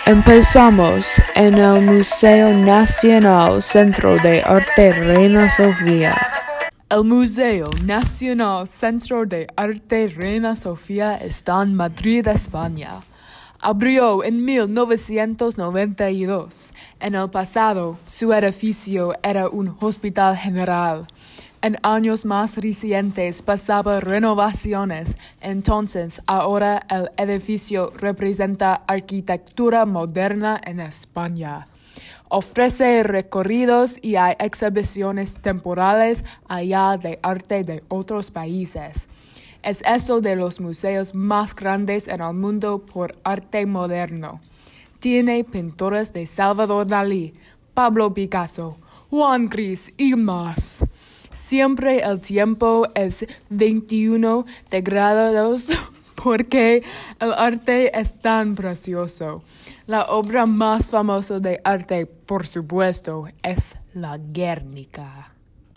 Empezamos en el Museo Nacional Centro de Arte Reina Sofía. El Museo Nacional Centro de Arte Reina Sofía está en Madrid, España. Abrió en 1992. En el pasado, su edificio era un hospital general. En años más recientes pasaba renovaciones, entonces ahora el edificio representa arquitectura moderna en España. Ofrece recorridos y hay exhibiciones temporales allá de arte de otros países. Es uno de los museos más grandes en el mundo por arte moderno. Tiene pintores de Salvador Dalí, Pablo Picasso, Juan Gris y más. Siempre el tiempo es 21 grados porque el arte es tan precioso. La obra más famosa de arte, por supuesto, es la Guernica.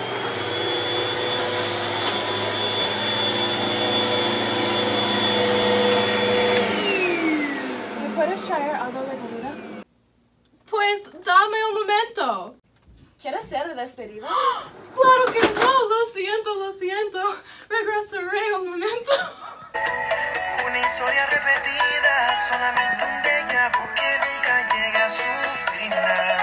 ¿Me puedes traer algo de comida? Pues dame un momento. ¿Quieres ser despedido? ¡Claro que no! Lo siento. Regresaré un momento. Una historia repetida, solamente un déjà vu que nunca llega a su final.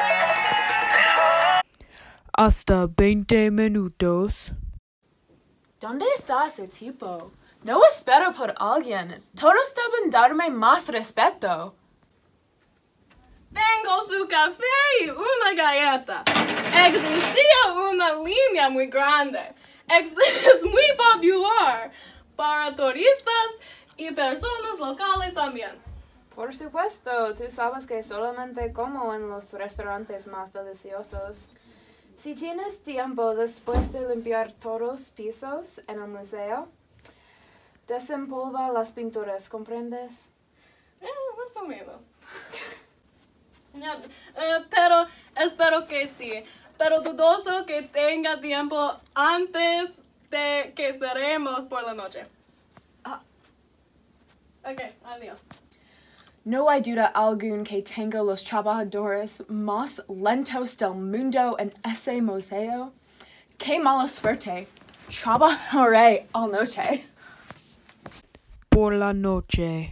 Hasta 20 minutos. ¿Dónde está ese tipo? No espero por alguien. Todos deben darme más respeto. Tengo su café y una galleta. Existía una línea muy grande. Es muy popular para turistas y personas locales también. Por supuesto, tú sabes que solamente como en los restaurantes más deliciosos. Si tienes tiempo después de limpiar todos los pisos en el museo, desempolva las pinturas, ¿comprendes? Más o menos. Pero espero que sí. Pero dudoso que tenga tiempo antes de que cerremos por la noche. Ok, adiós. No hay duda alguna que tengo los trabajadores más lentos del mundo en ese museo. ¡Qué mala suerte! Trabajaré al noche. Por la noche.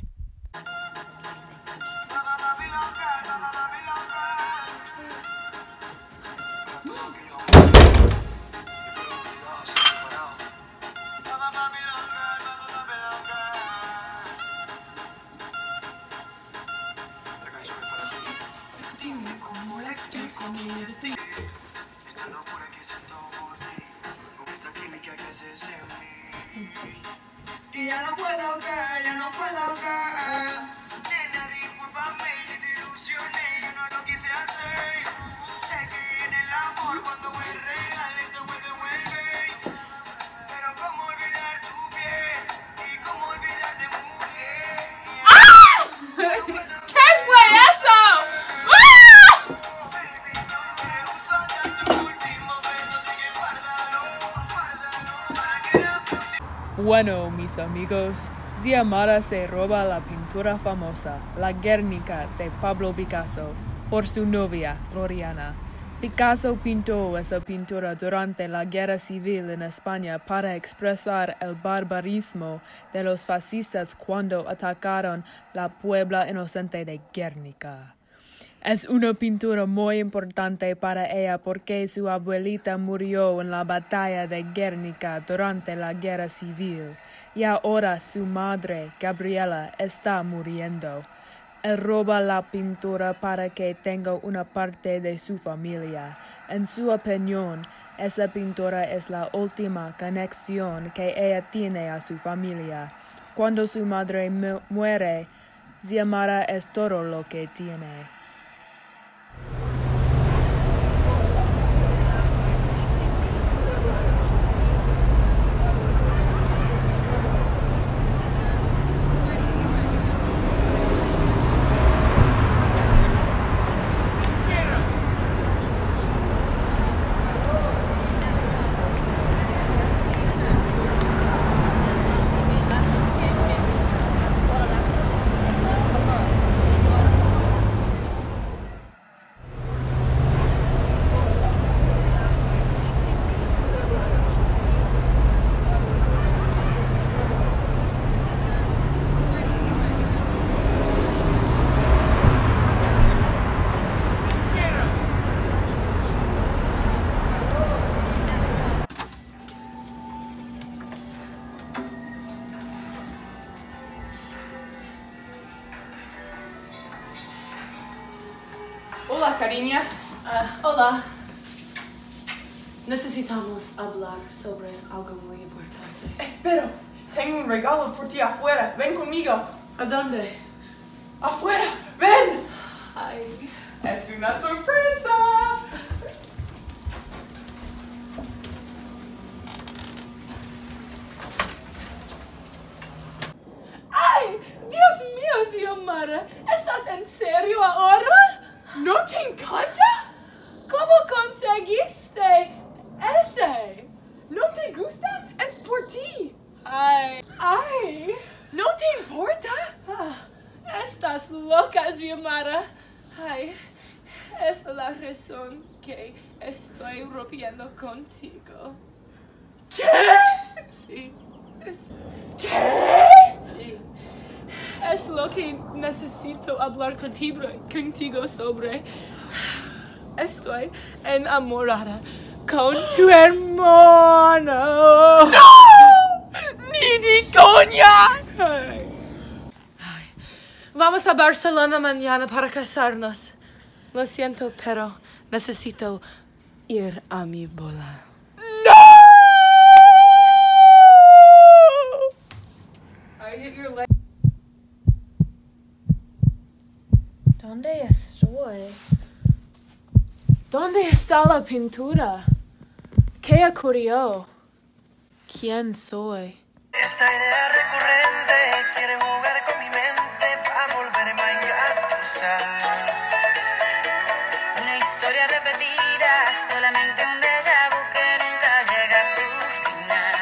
Dime cómo le explico mi destino. Esta locura que siento por ti, con esta química que haces en mí. Y ya no puedo caer. Nena, discúlpame si te ilusioné, yo no lo quise hacer. Sé que en el amor cuando es real se vuelve. Pero cómo olvidar tu piel y cómo olvidarte mujer. ¿Qué fue eso? Bueno, mis amigos, Xiomara se roba la pintura famosa, la Guernica de Pablo Picasso, por su novia, Gloriana. Picasso pintó esa pintura durante la Guerra Civil en España para expresar el barbarismo de los fascistas cuando atacaron la Puebla inocente de Guernica. Es una pintura muy importante para ella porque su abuelita murió en la batalla de Guernica durante la Guerra Civil y ahora su madre, Gabriela, está muriendo. Él roba la pintura para que tenga una parte de su familia. En su opinión, esa pintura es la última conexión que ella tiene a su familia. Cuando su madre muere, Xiomara es todo lo que tiene. cariña. Hola. Necesitamos hablar sobre algo muy importante. Espero. Tengo un regalo por ti afuera. Ven conmigo. ¿A dónde? ¡Afuera! ¡Ven! Ay. Es una sorpresa. ¡Ay! ¡Dios mío, Xiomara! ¿Estás en serio ahora? ¿No te encanta? ¿Cómo conseguiste ese? ¿No te gusta? Es por ti. ¡Ay! ¡Ay! ¿No te importa? Estás loca, Xiomara. Ay, es la razón que estoy rompiendo contigo. ¿Qué? Sí. ¿Qué? Sí. Es lo que necesito hablar contigo sobre. Estoy enamorada con tu hermano. ¡No! ¡Ni de coña! Ay. Vamos a Barcelona mañana para casarnos. Lo siento, pero necesito ir a mi boda. ¡No! I hit your leg. ¿Dónde estoy? ¿Dónde está la pintura? ¿Qué ocurrió? ¿Quién soy? Esta idea recurrente quiere jugar con mi mente para volverme a engatusar. Una historia repetida, solamente un déjà vu que nunca llega a su final.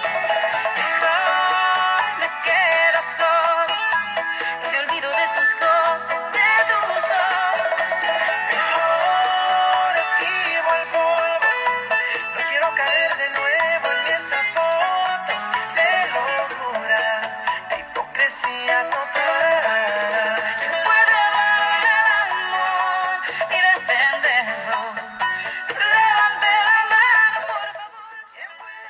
Mejor me quedo solo y me olvido de tus cosas, de tus ojos. Mejor esquivo el polvo, no quiero caer de nuevo en esa foto de locura, de hipocresía total. ¿Quién puede dar el amor y defenderlo? Levante la mano, por favor. ¿Quién puede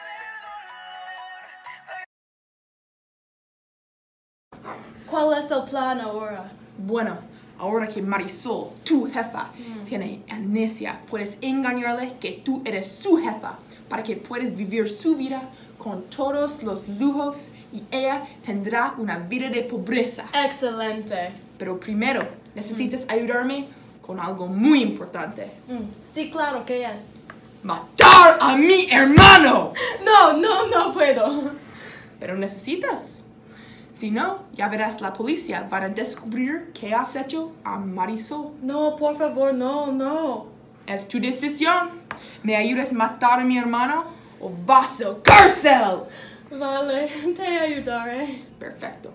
darle el dolor? ¿Cuál es el plan ahora? Bueno, ahora que Marisol, tu jefa, tiene amnesia, puedes engañarle que tú eres su jefa para que puedas vivir su vida con todos los lujos y ella tendrá una vida de pobreza. Excelente. Pero primero, necesitas ayudarme con algo muy importante. Sí, claro, ¿qué es? ¡Matar a mi hermano! No puedo. Pero necesitas. Si no, ya verás, la policía van a descubrir qué has hecho a Marisol. No, por favor, no. Es tu decisión. ¿Me ayudas a matar a mi hermano o vas a cárcel? Vale, te ayudaré. Perfecto.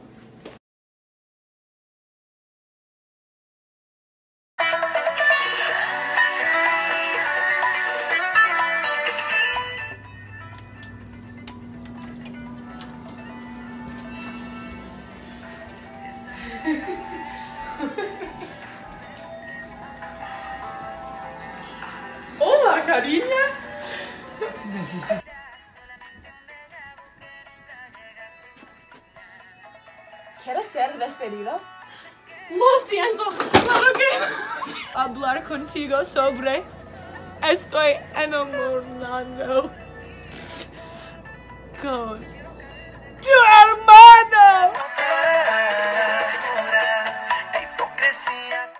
Hola, cariña. ¿Quieres ser despedido? Lo siento, claro que Hablar contigo sobre estoy enamorando con tu